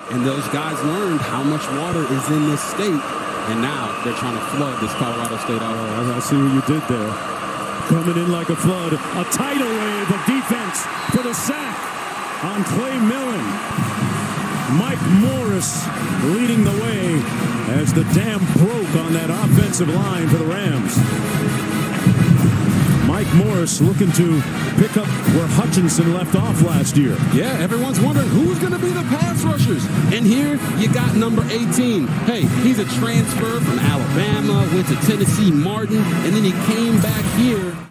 And those guys learned how much water is in this state. And now they're trying to flood this Colorado State offense. I see what you did there. Coming in like a flood. A tidal wave of defense for the sack on Clay Millen. Mike Morris leading the way as the dam broke on that offensive line for the Rams. Mike Morris looking to pick up where Hutchinson left off last year. Yeah, everyone's wondering who's going to be the pass rushers. And here you got number 18. Hey, he's a transfer from Alabama, went to Tennessee Martin, and then he came back here.